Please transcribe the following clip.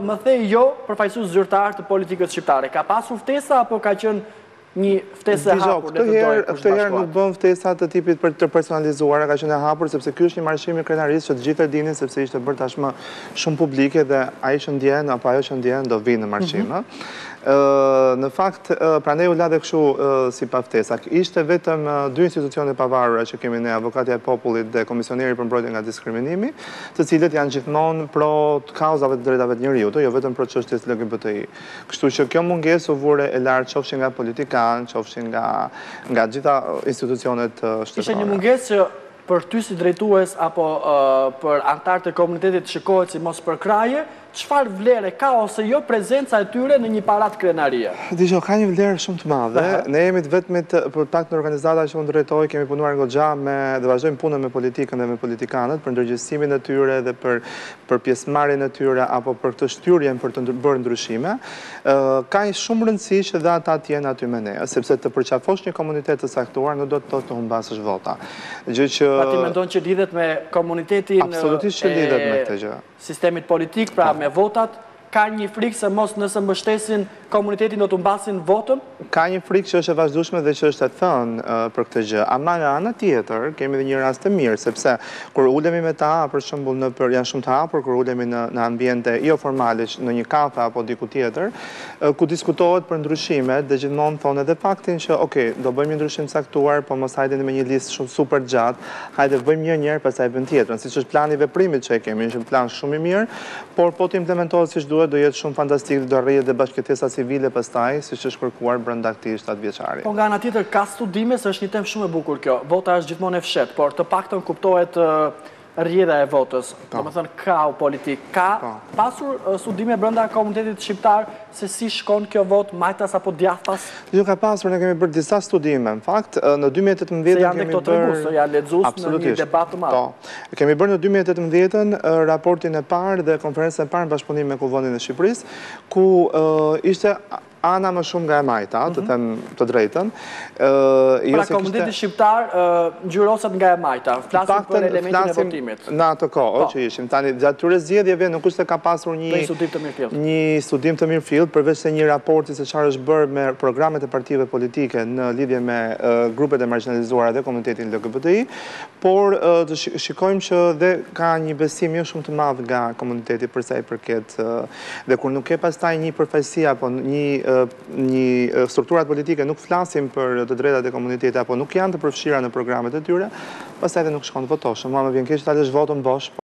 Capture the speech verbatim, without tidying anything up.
më thej jo përfaqësues zyrtar të politikës shqiptare. Ka pasur ftesa apo ka qenë një ftesë e hapur? Këtë herë nuk bën ftesa të tipit për të personalizuara, ka qenë e hapur sepse ky është një marrëveshje i krenarisë që të gjithë e dinin sepse ishte bërë tashmë shumë publike dhe ai që ndjen apo ajo që ndjen do vinë në marrëveshje. Në fakt, prandaj u la dhe kështu si pa ftesa. Ishte vetëm dy institucione pavarura që kemi ne, Avokatja e Popullit dhe Komisioneri për mbrojtje nga diskriminimi, të cilët janë gjithmonë pro kauzave të drejtave të njerëzit, jo vetëm pro çështjes L G B T I. Kështu që kjo mungesë u vure e lartë qofshin nga politikanë, qofshin nga nga gjitha institucionet shtetërore. Ishte një mungesë që për ty si drejtues apo për anëtarët e komunitetit shikohet si mos përkraje, çfarë vlere ka ose jo prezenca e tyre në një parat krenarie? Dgjoj, ka një vlerë shumë të madhe. Ne jemi të vetmit për pak në organizata që unë drejtoj, kemi punuar goxha me dhe vazhdojmë punën me politikën dhe me politikanët për ndërgjegjësimin e tyre dhe për për pjesëmarrjen e tyre apo për këtë shtyrjen për të bërë ndryshime. Ka shumë rëndësi që dhe ata të jenë aty me ne, sepse të përqafosh një komunitet të saktuar nuk do të thotë të humbasësh vota. Gjë që Pa ti mendon që lidhet me komunitetin absolutisht që lidhet me këtë gjë. Sistemit politik, pra me votat, ka një frikë se mos nëse mbështesin komunitetin do të humbasin votën? Ka një frikë që është e vazhdueshme dhe që është e thënë për këtë gjë. Ama nga ana tjetër, kemi edhe një rast të mirë, sepse kur ulemi me ta, për shembull në për janë shumë të hapur, kur ulemi në në ambiente jo formale, në një kafe apo diku tjetër, ku diskutohet për ndryshimet dhe gjithmonë thonë edhe faktin që, okay, do bëjmë një ndryshim caktuar, po mos hajdeni me një listë shumë super gjatë, hajde bëjmë një herë pastaj bën tjetrën, siç është plani i veprimit që e kemi, është një plan shumë i mirë, por po të implementohet siç duhet do jetë shumë fantastik, do rrihet dhe bashkëtesa civile pastaj, siç është kërkuar brenda këtij shtatëvjeçari. Po nga ana tjetër ka studime se është një temë shumë e bukur kjo. Vota është gjithmonë e fshehtë, por të paktën kuptohet rrjedha e votës. Domethënë ka u politik, ka pasur studime brenda komunitetit shqiptar se si shkon kjo votë, majtas apo djathtas? Jo, ka pasur, ne kemi bërë disa studime, në fakt, në dy mijë e tetëmbëdhjetë kemi bërë... Se janë dhe këto të regu, se janë lexues në një debat të madh. Po, kemi bërë në dy mijë e tetëmbëdhjetë raportin e parë dhe konferencën e parë në bashkëpunim me Kuvendin e Shqipërisë, ku ishte ana më shumë nga e majta, të them të drejtën. Pra komuniteti shqiptar ngjyroset nga e majta, flasim për elementin e votimit. Në atë kohë që ishim, tani gjatë këtyre zgjedhjeve nuk është se ka pasur një një studim të mirëfillt, përveç se një raporti se çfarë është bërë me programet e partive politike në lidhje me grupet e marginalizuara dhe komunitetin L G B T I, por të shikojmë që dhe ka një besim jo shumë të madh nga komuniteti për sa i përket dhe kur nuk ke pastaj një përfaqësi apo një një strukturat politike nuk flasim për të drejtat e komunitetit apo nuk janë të përfshira në programet e tyre, pastaj edhe nuk shkon të votosh. Mua më vjen keq ta lësh votën bosh.